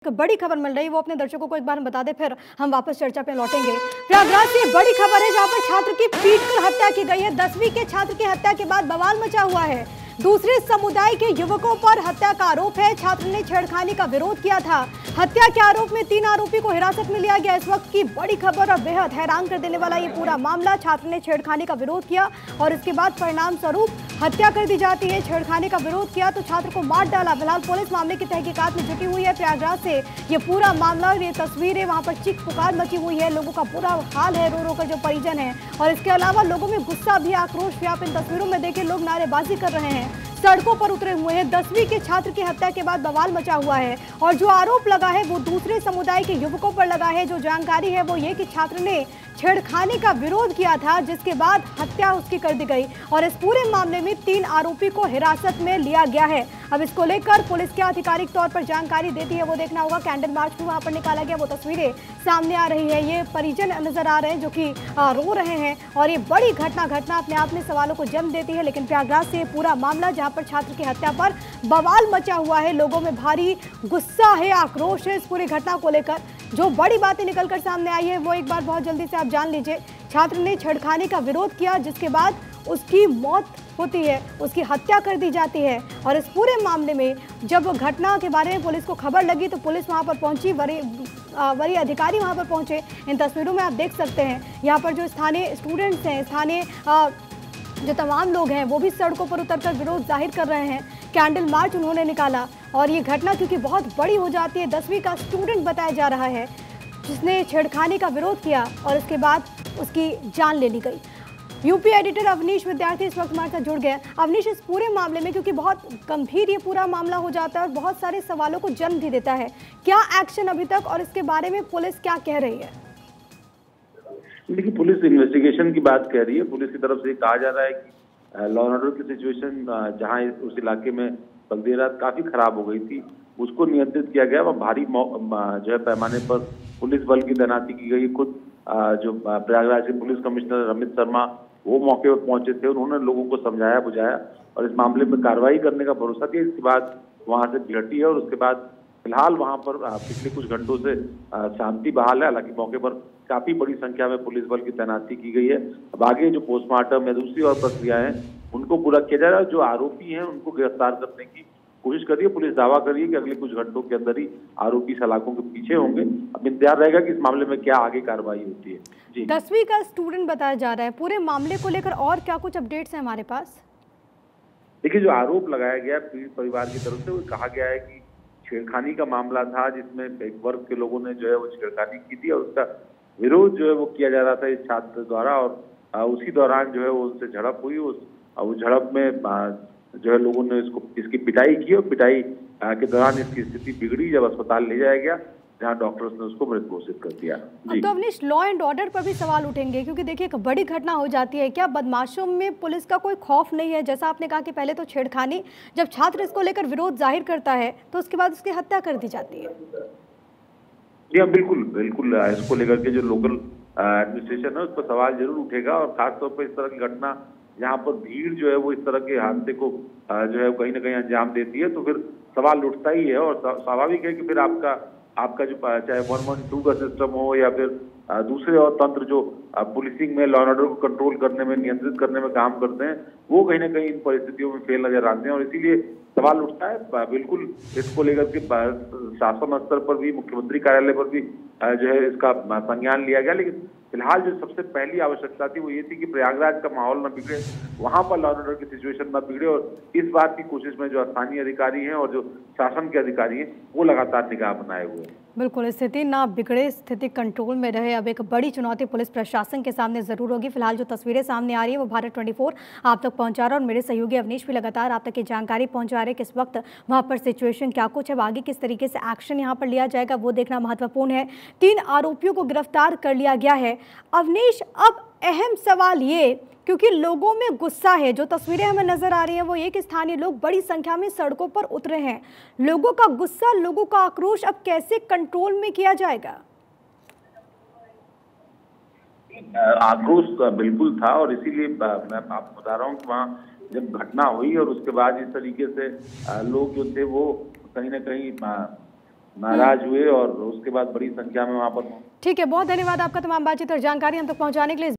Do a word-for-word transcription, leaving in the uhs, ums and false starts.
एक बड़ी खबर मिल रही है, वो अपने दर्शकों को एक बार हम बता दें, फिर हम वापस चर्चा पे लौटेंगे। प्रयागराज से बड़ी खबर है जहां पर छात्र की पीटकर हत्या की गई है। दसवीं के छात्र की हत्या के बाद बवाल मचा हुआ है। दूसरे समुदाय के युवकों पर हत्या का आरोप है। छात्र ने छेड़खानी का विरोध किया था। हत्या के आरोप में तीन आरोपी को हिरासत में लिया गया। इस वक्त की बड़ी खबर और बेहद हैरान कर देने वाला ये पूरा मामला। छात्र ने छेड़खानी का विरोध किया और इसके बाद परिणाम स्वरूप हत्या कर दी जाती है। छेड़खानी का विरोध किया तो छात्र को मार डाला। फिलहाल पुलिस मामले की तहकीकात में जुटी हुई है। प्रयागराज से ये पूरा मामला, ये तस्वीरें, वहां पर चीख पुकार मची हुई है। लोगों का बुरा हाल है, रो रो कर जो परिजन है। और इसके अलावा लोगों में गुस्सा भी, आक्रोश भी। आप इन तस्वीरों में देखिए, लोग नारेबाजी कर रहे हैं, सड़कों पर उतरे हुए हैं। दसवीं के छात्र की हत्या के बाद बवाल मचा हुआ है और जो आरोप लगा है वो दूसरे समुदाय के युवकों पर लगा है। जो जानकारी है वो ये कि छात्र ने छेड़खानी का विरोध किया था, जिसके बाद हत्या उसकी कर दी गई और इस पूरे मामले में तीन आरोपी को हिरासत में लिया गया है। अब इसको लेकर पुलिस क्या आधिकारिक तौर पर जानकारी देती है वो देखना होगा। कैंडल मार्च भी वहां पर निकाला गया, वो तस्वीरें सामने आ रही है। ये परिजन नजर आ रहे हैं जो कि रो रहे हैं और ये बड़ी घटना घटना अपने आप में सवालों को जन्म देती है। लेकिन प्रयागराज से पूरा मामला जहां पर छात्र की हत्या पर बवाल मचा हुआ है, लोगों में भारी गुस्सा है, आक्रोश है इस पूरी घटना को लेकर। जो बड़ी बातें निकलकर सामने आई है वो एक बार बहुत जल्दी से आप जान लीजिए। छात्र ने छेड़खानी का विरोध किया, जिसके बाद उसकी मौत होती है, उसकी हत्या कर दी जाती है। और इस पूरे मामले में जब घटना के बारे में पुलिस को खबर लगी तो पुलिस वहां पर पहुंची, वरीय वरीय अधिकारी वहां पर पहुंचे। इन तस्वीरों में आप देख सकते हैं यहाँ पर जो स्थानीय स्टूडेंट्स हैं, स्थानीय जो तमाम लोग हैं वो भी सड़कों पर उतरकर विरोध जाहिर कर रहे हैं। कैंडल मार्च उन्होंने निकाला और ये घटना क्योंकि बहुत बड़ी हो जाती है, दसवीं का स्टूडेंट बताया जा रहा है जिसने छेड़खानी का विरोध किया और इसके बाद उसकी जान ले ली गई। यूपी एडिटर अवनीश विद्यार्थी इस वक्त हमारे साथ जुड़ गए। अवनीश, इस पूरे मामले में क्योंकि बहुत गंभीर ये पूरा मामला हो जाता है और बहुत सारे सवालों को जन्म भी देता है, क्या एक्शन अभी तक और इसके बारे में पुलिस क्या कह रही है? देखिए, पुलिस इन्वेस्टिगेशन की बात कह रही है। पुलिस की तरफ से कहा जा रहा है कि लॉ एंड ऑर्डर की सिचुएशन जहां उस इलाके में कल देर रात काफी खराब हो गई थी, उसको नियंत्रित किया गया। वह भारी जो है पैमाने पर पुलिस बल की तैनाती की गई। खुद जो प्रयागराज के पुलिस कमिश्नर अमित शर्मा वो मौके पर पहुंचे थे। उन्होंने लोगों को समझाया बुझाया और इस मामले में कार्रवाई करने का भरोसा दिया। इसके बाद वहां से भिड़टी है और उसके बाद फिलहाल वहां पर पिछले कुछ घंटों से शांति बहाल है। हालांकि मौके पर काफी बड़ी संख्या में पुलिस बल की तैनाती की गई है। अब आगे जो पोस्टमार्टम या दूसरी और प्रक्रिया है उनको पूरा किया जा रहा है। जो आरोपी हैं उनको गिरफ्तार करने की कोशिश कर रही है। पुलिस दावा कर रही है कि अगले कुछ घंटों के अंदर ही आरोपी सलाखों के पीछे होंगे। अब इंतजार रहेगा कि इस मामले में क्या आगे कार्रवाई होती है। जी, दसवीं का स्टूडेंट बताया जा रहा है। पूरे मामले को लेकर और क्या कुछ अपडेट्स हैं हमारे पास? देखिए, जो आरोप लगाया गया पीड़ित परिवार की तरफ से, वो कहा गया है कि छेड़खानी का मामला था जिसमें एक वर्ग के लोगों ने जो है वो छेड़खानी की थी और उसका विरोध जो है वो किया जा रहा था इस छात्र द्वारा। और उसी दौरान जो है वो उससे झड़प हुई। उस उस झड़प में जो है लोगों ने इसको इसकी पिटाई की और पिटाई के दौरान इसकी स्थिति बिगड़ी। जब अस्पताल ले जाया गया जहां डॉक्टर्स ने उसको मृत घोषित कर दिया। अब तो अवनीश, लॉ एंड ऑर्डर पर भी सवाल उठेंगे क्योंकि देखिए एक बड़ी घटना हो जाती है। क्या बदमाशों में पुलिस का कोई खौफ नहीं है? जैसा आपने कहा कि पहले तो छेड़खानी, जब छात्र इसको लेकर विरोध जाहिर करता है तो उसके बाद उसकी हत्या कर दी जाती है। जी हाँ, बिल्कुल बिल्कुल। इसको लेकर के जो लोकल एडमिनिस्ट्रेशन है उस पर सवाल जरूर उठेगा और खासतौर पर इस तरह की घटना जहाँ पर भीड़ जो है वो इस तरह के हादसे को जो है कहीं ना कहीं अंजाम देती है तो फिर सवाल उठता ही है। और स्वाभाविक है कि फिर आपका आपका जो चाहे वन वन टू का सिस्टम हो या फिर दूसरे और तंत्र जो पुलिसिंग में लॉ एंड ऑर्डर को कंट्रोल करने में, नियंत्रित करने में काम करते हैं, वो कहीं ना कहीं इन परिस्थितियों में फेल नजर आते हैं और इसीलिए सवाल उठता है। बिल्कुल इसको लेकर के शासन स्तर पर भी, मुख्यमंत्री कार्यालय पर भी जो है इसका संज्ञान लिया गया। लेकिन फिलहाल जो सबसे पहली आवश्यकता थी वो ये थी कि प्रयागराज का माहौल न बिगड़े, वहां पर लॉ एंड ऑर्डर की सिचुएशन न बिगड़े और इस बात की कोशिश में जो स्थानीय अधिकारी हैं और जो शासन के अधिकारी हैं वो लगातार निगाह बनाए हुए हैं। बिल्कुल, स्थिति ना बिगड़े, स्थिति कंट्रोल में रहे। अब एक बड़ी चुनौती पुलिस प्रशासन के सामने जरूर होगी। फिलहाल जो तस्वीरें सामने आ रही है वो भारत चौबीस आप तक पहुंचा रहा है और मेरे सहयोगी अवनीश भी लगातार आप तक ये जानकारी पहुंचा रहे हैं कि इस वक्त वहां पर सिचुएशन क्या कुछ है, आगे किस तरीके से एक्शन यहां पर लिया जाएगा वो देखना महत्वपूर्ण है। तीन आरोपियों को गिरफ्तार कर लिया गया है। अवनीश, अब अहम सवाल ये, क्योंकि लोगों में गुस्सा है, जो तस्वीरें हमें नजर आ रही हैं वो ये कि स्थानीय लोग बड़ी संख्या में सड़कों पर उतरे हैं। लोगों का गुस्सा, लोगों का आक्रोश अब कैसे कंट्रोल में किया जाएगा? आक्रोश बिल्कुल था और इसीलिए मैं आपको बता रहा हूँ कि वहाँ जब घटना हुई और उसके बाद इस तरीके से लोग जो थे वो कहीं ना कहीं नाराज हुए और उसके बाद बड़ी संख्या में वहां पर। ठीक है, बहुत धन्यवाद आपका तमाम बातचीत और जानकारी हम तक पहुंचाने के लिए।